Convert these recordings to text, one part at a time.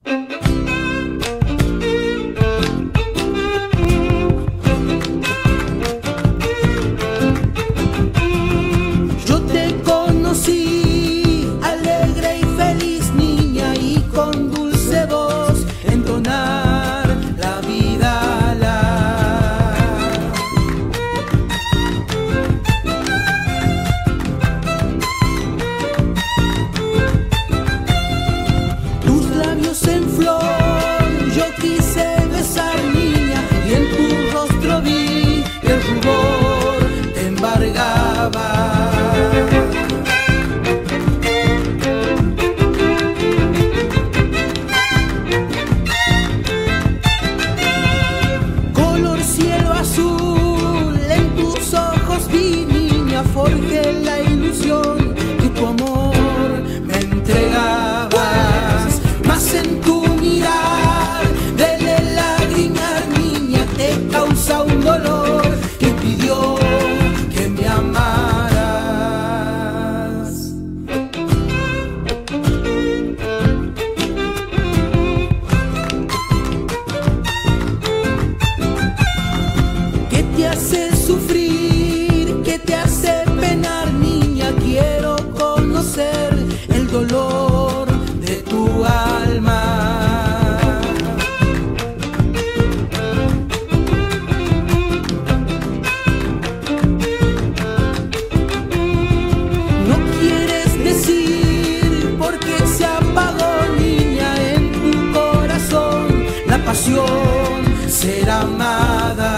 Ser amada.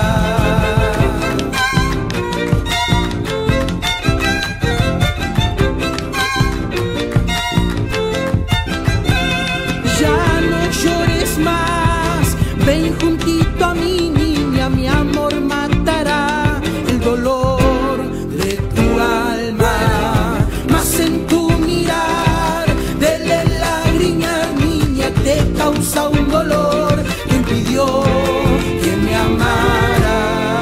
Ya no llores más, ven juntito a mi niña, mi amor matará el dolor de tu alma. Mas en tu mirar de lágrimas, niña, te causa un dolor que impidió que me amaras.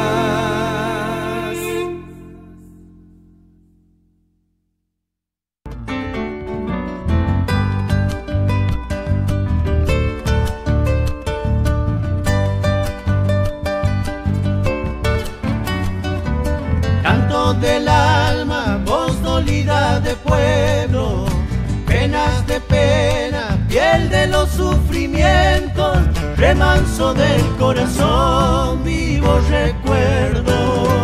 Canto del alma, voz dolida de pueblo, penas de pena, piel de los sufrimientos, remanso del corazón, vivo recuerdo.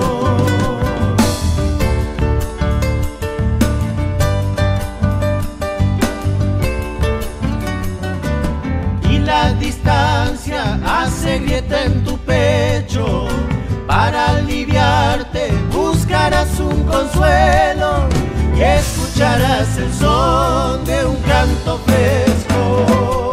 Y la distancia hace grieta en tu pecho, para aliviarte buscarás un consuelo y escucharás el son de un canto fresco.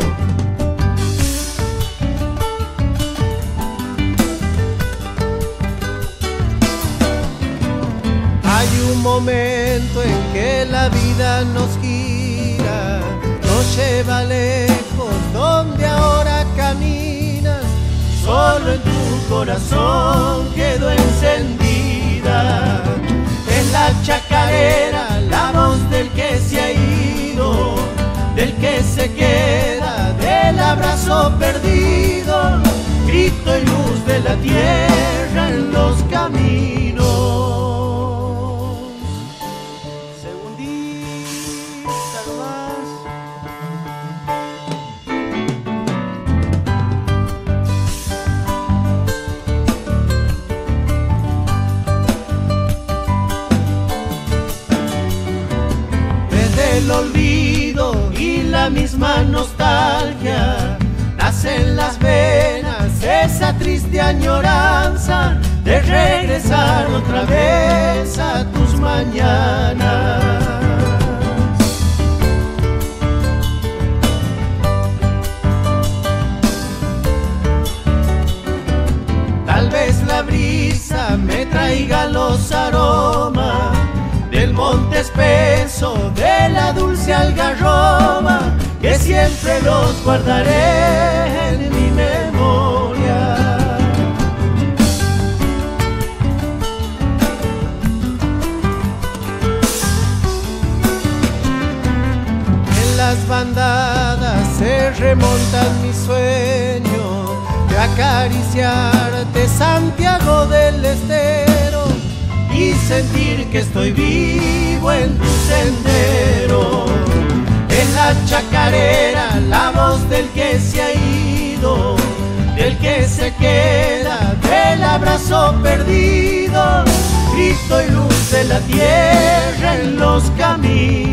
Hay un momento en que la vida nos gira, nos lleva lejos donde ahora caminas, solo en tu corazón quedó encendida. En la chacarera la voz del que se ha ido, del que se queda, del abrazo perdido, grito y luz de la tierra en los caminos. Segundita nomás. El olvido y la misma nostalgia nace en las venas, esa triste añoranza de regresar otra vez a tus mañanas. Tal vez la brisa me traiga los aromas del monte espeso, de la dulce algarroba, que siempre los guardaré en mi memoria. En las bandadas se remontan mis sueños de acariciarte, Santiago del Estero, y sentir que estoy vivo en tu sendero. En la chacarera, la voz del que se ha ido, del que se queda, del abrazo perdido, grito y luz de la tierra en los caminos.